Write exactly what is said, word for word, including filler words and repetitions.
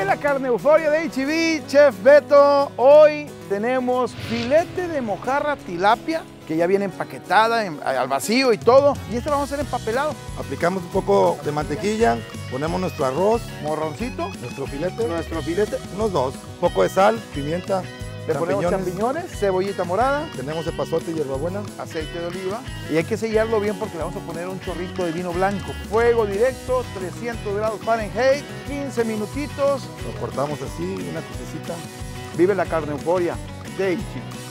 la carne euforia de H E B, Chef Beto. Hoy tenemos filete de mojarra tilapia, que ya viene empaquetada en, al vacío y todo. Y este lo vamos a hacer empapelado. Aplicamos un poco de mantequilla, ponemos nuestro arroz, Morroncito, nuestro filete, nuestro filete. unos dos, un poco de sal, pimienta, Le ponemos champiñones, cebollita morada, tenemos epazote y hierbabuena, aceite de oliva. Y hay que sellarlo bien porque le vamos a poner un chorrito de vino blanco. Fuego directo, trescientos grados Fahrenheit, quince minutitos. lo cortamos así, una crucecita. Vive la carne euforia de H E B.